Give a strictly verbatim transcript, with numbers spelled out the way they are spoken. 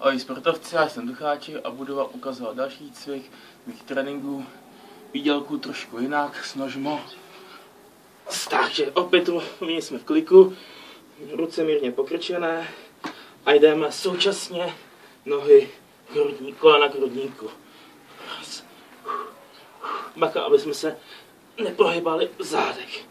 Ahoj sportovci, já jsem Ducháči a budu vám ukazovat další cvik mých tréninků, výdělků trošku jinak, s nožmo. Takže opět my jsme v kliku, ruce mírně pokrčené a jdeme současně nohy hrudní, kolena k hrudníku. Bacha, aby jsme se neprohybali v zádech.